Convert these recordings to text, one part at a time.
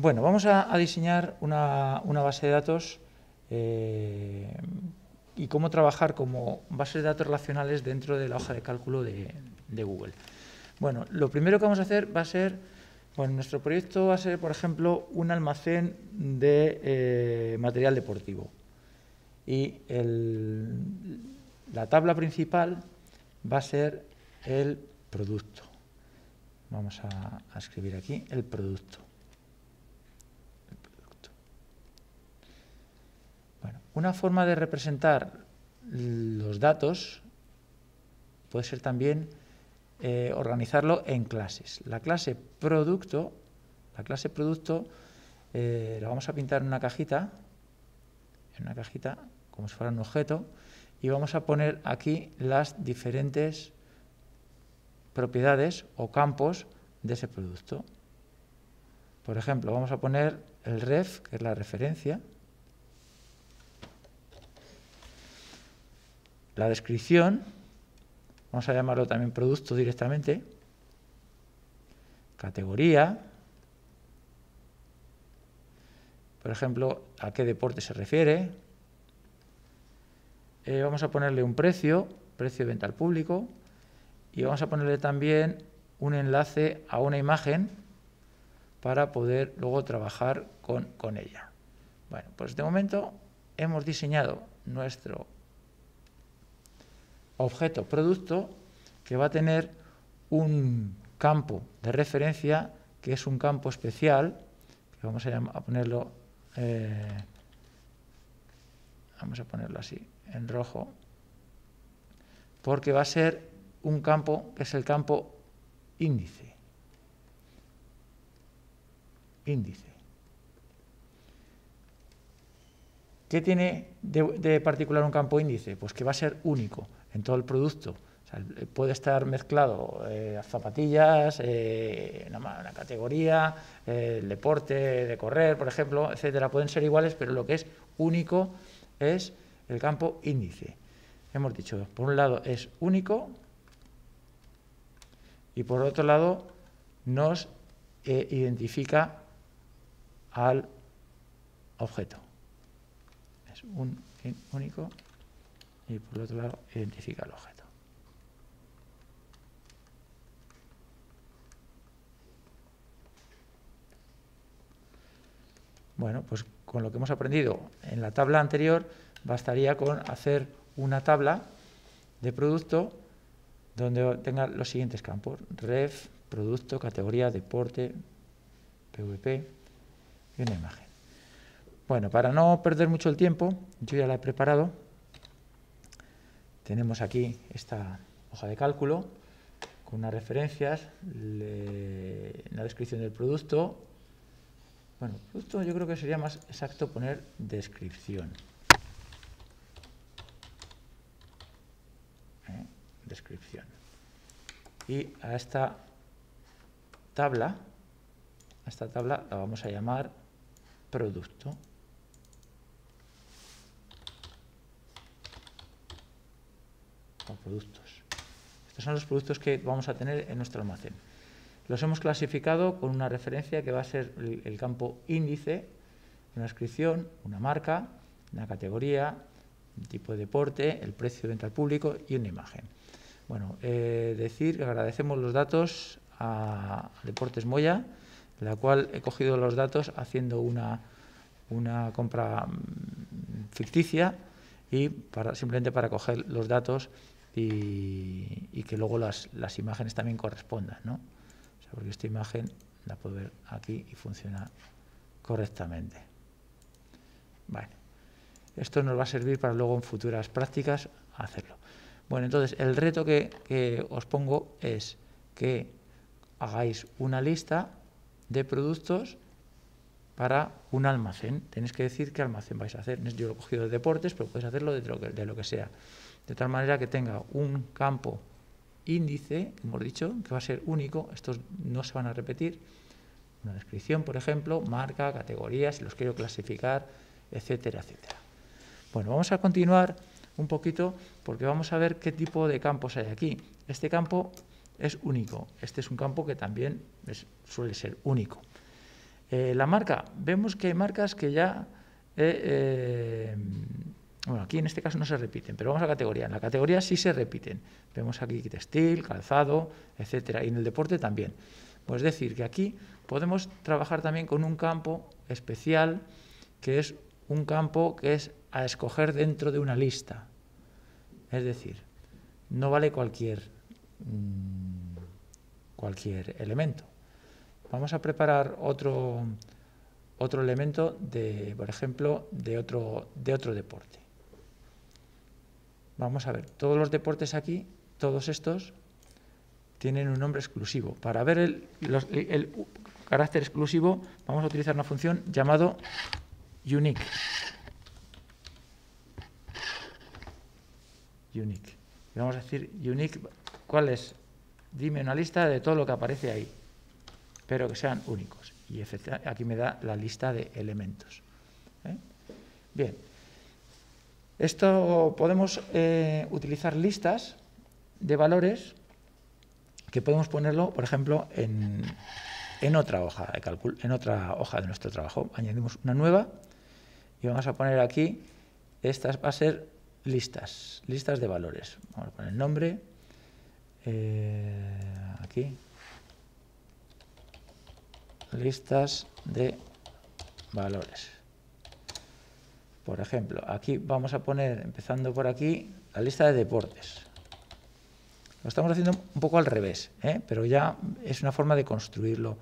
Bueno, vamos a diseñar una base de datos y cómo trabajar como bases de datos relacionales dentro de la hoja de cálculo de Google. Bueno, lo primero que vamos a hacer va a ser, bueno, nuestro proyecto va a ser, por ejemplo, un almacén de material deportivo. Y la tabla principal va a ser el producto. Vamos a escribir aquí el producto. Bueno, una forma de representar los datos puede ser también organizarlo en clases. La clase producto la vamos a pintar en una cajita como si fuera un objeto, y vamos a poner aquí las diferentes propiedades o campos de ese producto. Por ejemplo, vamos a poner el ref, que es la referencia, la descripción, vamos a llamarlo también producto directamente, categoría, por ejemplo, a qué deporte se refiere, vamos a ponerle un precio de venta al público, y vamos a ponerle también un enlace a una imagen para poder luego trabajar con ella. Bueno, pues de momento hemos diseñado nuestro objeto producto, que va a tener un campo de referencia, que es un campo especial, que vamos a ponerlo así en rojo, porque va a ser un campo que es el campo índice. ¿Qué tiene de particular un campo índice? Pues que va a ser único en todo el producto. O sea, puede estar mezclado zapatillas, una categoría, el deporte de correr, por ejemplo, etcétera. Pueden ser iguales, pero lo que es único es el campo índice. Hemos dicho, por un lado es único y por otro lado nos identifica al objeto. Es único y por el otro lado identifica el objeto. Bueno, pues con lo que hemos aprendido en la tabla anterior, bastaría con hacer una tabla de producto donde tenga los siguientes campos: ref, producto, categoría, deporte, PVP y una imagen. Bueno, para no perder mucho el tiempo, yo ya la he preparado. Tenemos aquí esta hoja de cálculo con unas referencias, una descripción del producto. Bueno, producto yo creo que sería más exacto poner descripción. Descripción. Y a esta tabla la vamos a llamar producto. O productos. Estos son los productos que vamos a tener en nuestro almacén. Los hemos clasificado con una referencia que va a ser el campo índice, una descripción, una marca, una categoría, un tipo de deporte, el precio de venta al público y una imagen. Bueno, decir que agradecemos los datos a Deportes Moya, en la cual he cogido los datos haciendo una compra ficticia y simplemente para coger los datos y que luego las imágenes también correspondan, ¿no? O sea, porque esta imagen la puedo ver aquí y funciona correctamente. Vale. Esto nos va a servir para luego en futuras prácticas hacerlo. Bueno, entonces el reto que os pongo es que hagáis una lista de productos para un almacén. Tenéis que decir qué almacén vais a hacer. Yo lo he cogido de deportes, pero podéis hacerlo de lo que sea. De tal manera que tenga un campo índice, que hemos dicho, que va a ser único. Estos no se van a repetir. Una descripción, por ejemplo, marca, categoría, si los quiero clasificar, etcétera, etcétera. Bueno, vamos a continuar un poquito porque vamos a ver qué tipo de campos hay aquí. Este campo es único. Este es un campo que también suele ser único. La marca, vemos que hay marcas que ya, bueno, aquí en este caso no se repiten, pero vamos a la categoría. En la categoría sí se repiten. Vemos aquí textil, calzado, etcétera, y en el deporte también. Pues es decir, que aquí podemos trabajar también con un campo especial, que es un campo que es a escoger dentro de una lista. Es decir, no vale cualquier elemento. Vamos a preparar otro elemento, por ejemplo, de otro deporte. Vamos a ver, todos los deportes aquí, todos estos, tienen un nombre exclusivo. Para ver el carácter exclusivo, vamos a utilizar una función llamada unique. Unique. Y vamos a decir unique, ¿cuál es? Dime una lista de todo lo que aparece ahí, pero que sean únicos. Y aquí me da la lista de elementos. Bien. Esto podemos utilizar listas de valores que podemos ponerlo, por ejemplo, en otra hoja de cálculo, en otra hoja de nuestro trabajo. Añadimos una nueva y vamos a poner aquí, estas va a ser listas de valores. Vamos a poner el nombre, aquí, listas de valores. Por ejemplo, aquí vamos a poner, empezando por aquí, la lista de deportes. Lo estamos haciendo un poco al revés, pero ya es una forma de construirlo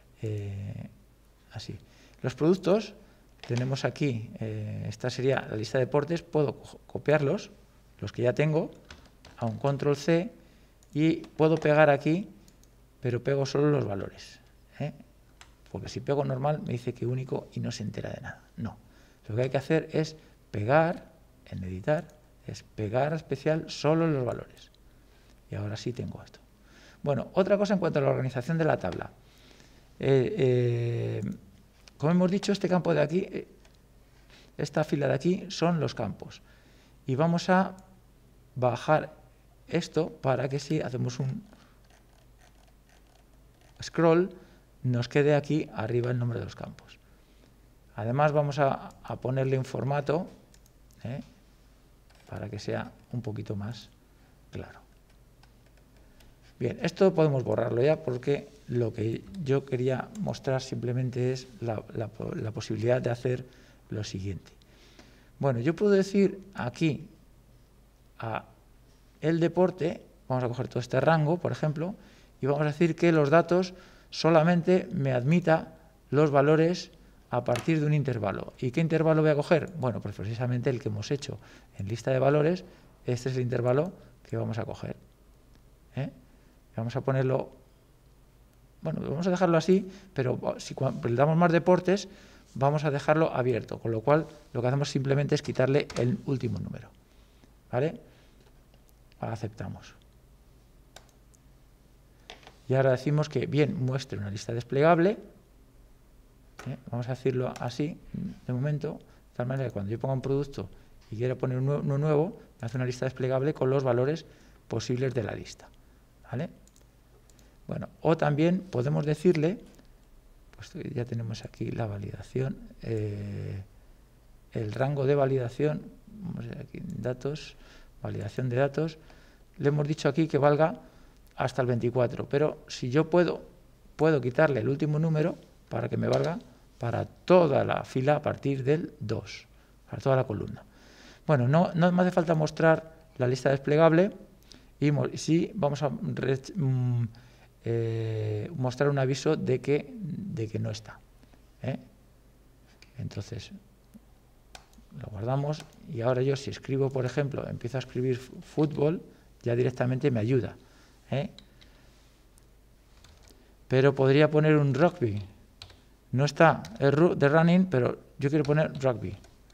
así. Los productos, tenemos aquí, esta sería la lista de deportes, puedo copiarlos, los que ya tengo, a un control C, y puedo pegar aquí, pero pego solo los valores. Porque si pego normal me dice que único y no se entera de nada. No. Lo que hay que hacer es pegar, en editar, es pegar a especial solo los valores. Y ahora sí tengo esto. Bueno, otra cosa en cuanto a la organización de la tabla. Como hemos dicho, este campo de aquí, esta fila de aquí son los campos. Y vamos a bajar esto para que si hacemos un scroll, nos quede aquí arriba el nombre de los campos. Además vamos a ponerle un formato para que sea un poquito más claro. Bien, esto podemos borrarlo ya porque lo que yo quería mostrar simplemente es la posibilidad de hacer lo siguiente. Bueno, yo puedo decir aquí a el deporte, vamos a coger todo este rango, por ejemplo, y vamos a decir que los datos solamente me admita los valores a partir de un intervalo. ¿Y qué intervalo voy a coger? Bueno, pues precisamente el que hemos hecho en lista de valores, este es el intervalo que vamos a coger. Vamos a ponerlo, bueno, vamos a dejarlo así, pero si le damos más deportes, vamos a dejarlo abierto, con lo cual lo que hacemos simplemente es quitarle el último número. ¿Vale? Ahora aceptamos. Y ahora decimos que, bien, muestre una lista desplegable. Vamos a decirlo así, de momento, de tal manera que cuando yo ponga un producto y quiera poner uno nuevo, me hace una lista desplegable con los valores posibles de la lista. ¿Vale? Bueno, o también podemos decirle, pues ya tenemos aquí la validación, el rango de validación, vamos a ver aquí, datos, validación de datos, le hemos dicho aquí que valga hasta el 24, pero si yo puedo quitarle el último número para que me valga para toda la fila a partir del 2, para toda la columna. Bueno, no me hace falta mostrar la lista desplegable y sí vamos a mostrar un aviso de que no está. Entonces, lo guardamos y ahora yo si escribo, por ejemplo, empiezo a escribir fútbol, ya directamente me ayuda. Pero podría poner un rugby. No está el de running, pero yo quiero poner rugby.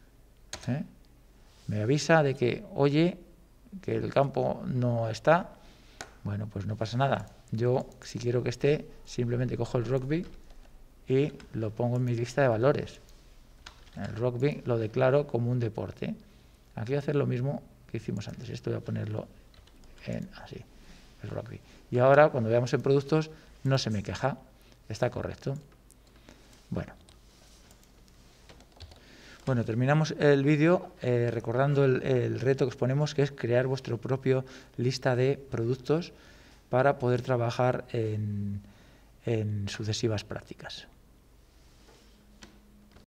Me avisa de que, oye, que el campo no está. Bueno, pues no pasa nada. Yo, si quiero que esté, simplemente cojo el rugby y lo pongo en mi lista de valores. El rugby lo declaro como un deporte. Aquí voy a hacer lo mismo que hicimos antes. Esto voy a ponerlo en así, el rugby. Y ahora, cuando veamos en productos, no se me queja. Está correcto. Bueno, terminamos el vídeo recordando el reto que os ponemos, que es crear vuestro propio lista de productos para poder trabajar en sucesivas prácticas.